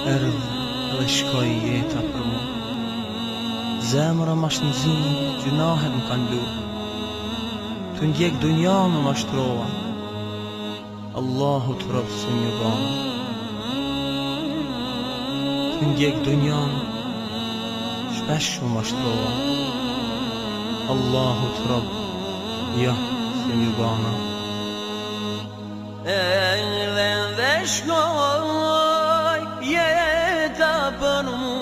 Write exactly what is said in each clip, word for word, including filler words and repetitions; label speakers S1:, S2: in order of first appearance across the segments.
S1: ardh dhe shkoj jeta për mu. Zemra ma shnëzin, gjunahet më kanë lu, të ndjek dunja më mashtrova, Allahu të robë së një banë. Të ndjek dunja shpesh më mashtrova, Allahu të robë, ja së një banë.
S2: Edhe dhe shkoj jeta për mu,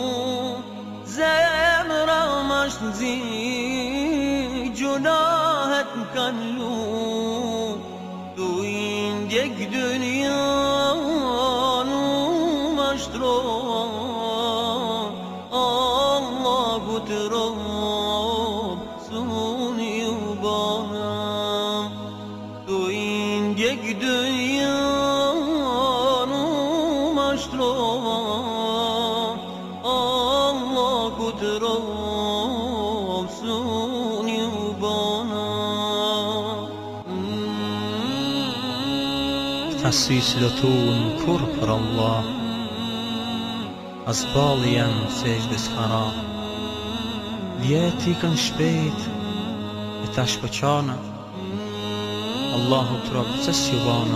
S2: zemra ma shnëzin, gjunahet më kanë lu, tu indjek dynja nu mashtrova, Allahu të robë suni u bana. Tu indjek dynja nu mashtrova, Allahu të robë suni u bana.
S1: Këta sy si do tuën kur për Allah, as bali janë se gjde s'hara. Vjeti kanë shpejt e tash po qana, Allahu të robë se s'ju bana.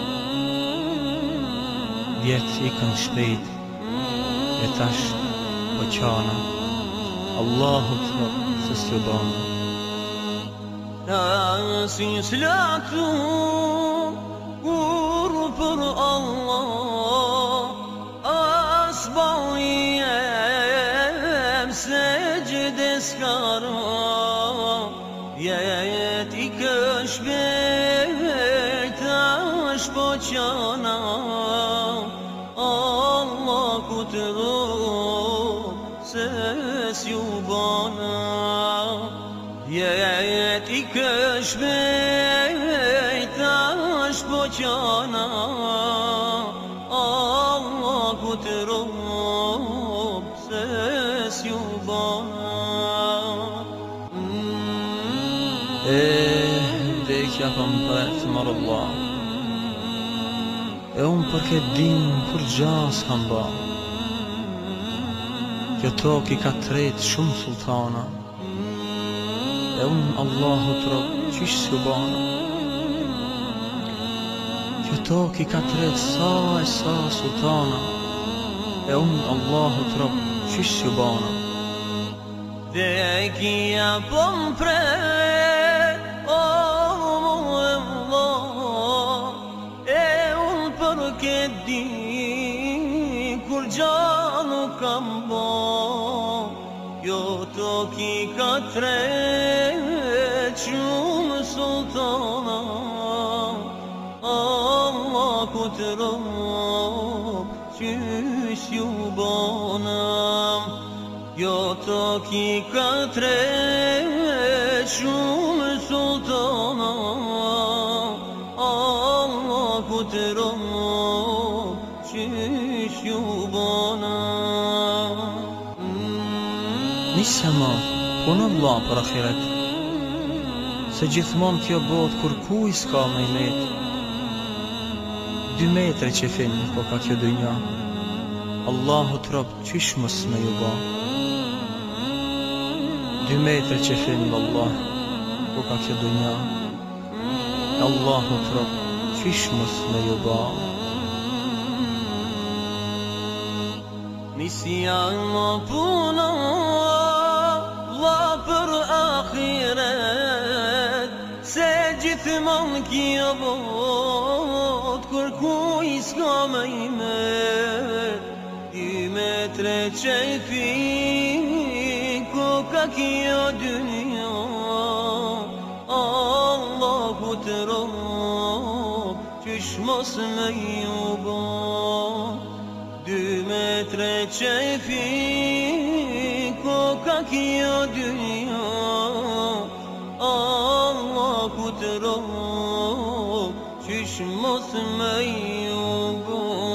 S1: Vjeti kanë shpejt e tash po qana, Allahu të robë se s'ju bana.
S2: Si s'latu kur për Allah, as baljem se gjde s'kara, jet i këshbet ash po qana, Allahu të robë se s'ju bana. Jet i këshbet ash po qana, Allahu të robë se s'ju bana.
S1: E vdekja për më përth marë Allah, e unë për këtë din kur gjas kam ba. Kjo tok i ka tret shumë sultana, e unë Allahu të robë qish s'ju bana. Kjo tok i ka tret sa e sa sultana, e unë Allahu të robë qish s'ju bana.
S2: Vdekja po më pret, o Allah, e unë për këtë din kur gja nuk kam bo. Jo toki ka tret shumë sultana, Allahu të robë qysh ju bana. Jo toki ka tret shumë sultana, Allahu të robë qysh ju bana.
S1: Nisë ma, punë Allah për akhiret, se gjithmon kjo bot kur kuj s'ka me i met. Dy metre që finë po ka kjo dynja, Allahu të robë qish mës me ju ba. Dy metre që finë Allah po ka kjo dynja, Allahu të robë qish mës me ju ba.
S2: Nisja ma puna Allah për akhiret, se gjithmon kjo bot kur kuj s'ka me i met. Dy metre që i fin ku ka kjo dynja, Allahu të robë qysh mos me ju ba. Dy metre që i fin ku ka kjo dynja, Allahu të robë qysh mos me ju ba.